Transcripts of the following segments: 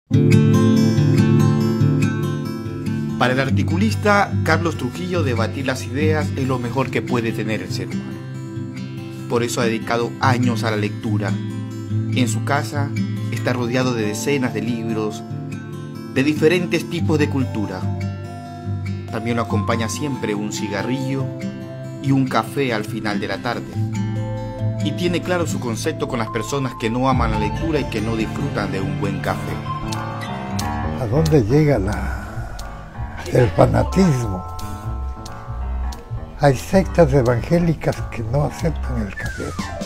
Para el articulista Carlos Trujillo, debatir las ideas es lo mejor que puede tener el ser humano. Por eso ha dedicado años a la lectura. En su casa está rodeado de decenas de libros de diferentes tipos de cultura. También lo acompaña siempre un cigarrillo y un café al final de la tarde. Y tiene claro su concepto con las personas que no aman la lectura y que no disfrutan de un buen café. ¿A dónde llega el fanatismo? Hay sectas evangélicas que no aceptan el café.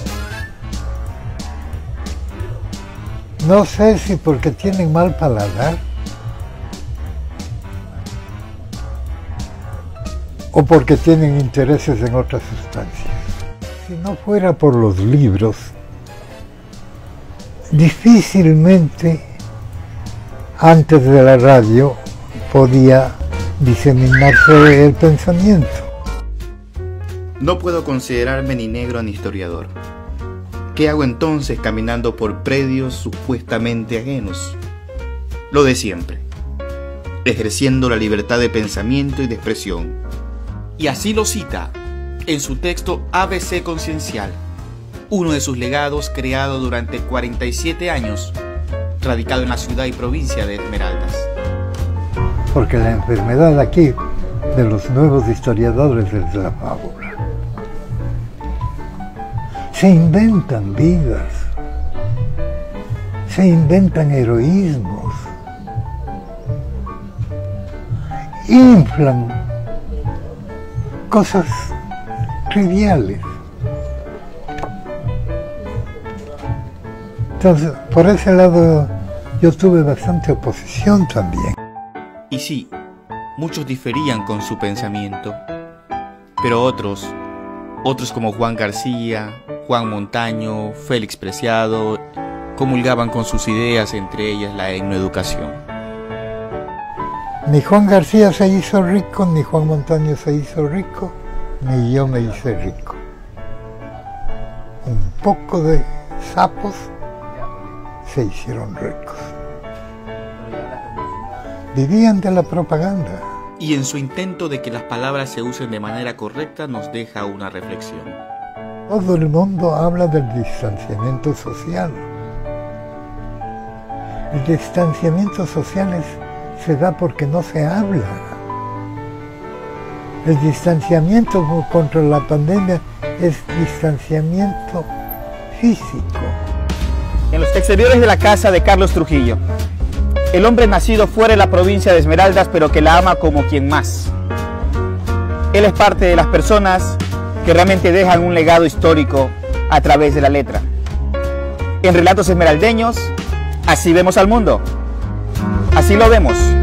No sé si porque tienen mal paladar o porque tienen intereses en otras sustancias. Si no fuera por los libros, difícilmente antes de la radio podía diseminarse el pensamiento. No puedo considerarme ni negro ni historiador. ¿Qué hago entonces caminando por predios supuestamente ajenos? Lo de siempre, ejerciendo la libertad de pensamiento y de expresión. Y así lo cita en su texto ABC Conciencial, uno de sus legados creado durante 47 años, radicado en la ciudad y provincia de Esmeraldas. Porque la enfermedad aquí de los nuevos historiadores es la fábula. Se inventan vidas, se inventan heroísmos, inflan cosas triviales. Entonces, por ese lado, yo tuve bastante oposición también. Y sí, muchos diferían con su pensamiento, pero otros como Juan García, Juan Montaño, Félix Preciado, comulgaban con sus ideas, entre ellas la etnoeducación. Ni Juan García se hizo rico, ni Juan Montaño se hizo rico, ni yo me hice rico. Un poco de sapos se hicieron ricos. Vivían de la propaganda. Y en su intento de que las palabras se usen de manera correcta nos deja una reflexión. Todo el mundo habla del distanciamiento social. El distanciamiento social se da porque no se habla. El distanciamiento contra la pandemia es distanciamiento físico. En los exteriores de la casa de Carlos Trujillo, el hombre nacido fuera de la provincia de Esmeraldas, pero que la ama como quien más. Él es parte de las personas que realmente dejan un legado histórico a través de la letra. En Relatos Esmeraldeños, así vemos al mundo. Así lo vemos.